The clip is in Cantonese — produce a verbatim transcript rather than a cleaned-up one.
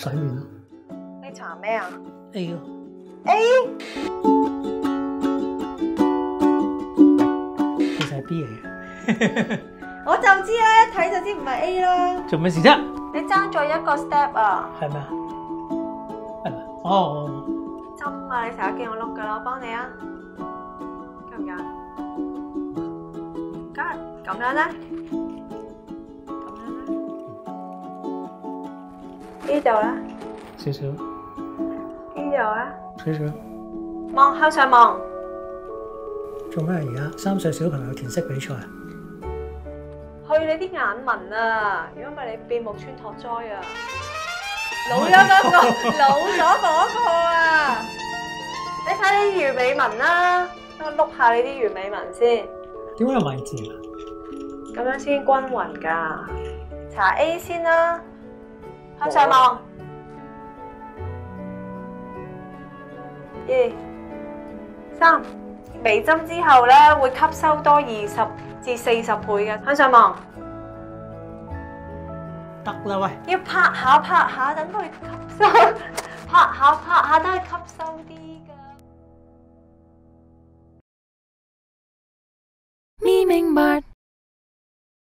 洗面咯。 你搽咩啊 A 咯。 ？A 其實係 B 嚟嘅。 我就知啦，一睇就知唔係 A 啦。 做咩事啫？ 你爭咗一個 step 啊！ 係咪啊？係咪？哦哦。 針啊！你成日見我碌噶啦，我幫你啊。夠唔夠？梗係咁樣咧，咁樣咧，呢度咧， 少少。 呢度咧， 少少。 望向上望。 做咩而家？三歲小朋友填色比賽啊？ 去你啲眼紋啊！如果唔係你變木村拓哉啊！老咗嗰個，老咗嗰個啊！你睇你魚尾紋啦，等我碌下你啲魚尾紋先。 點解有位置啊？ 咁樣先均勻㗎。搽 A 先啦，向上望。二、三，微針之後咧會吸收多二十至四十倍嘅，向上望。 得啦喂！ 要拍下拍下，等佢吸收，拍下拍下，等佢吸收啲。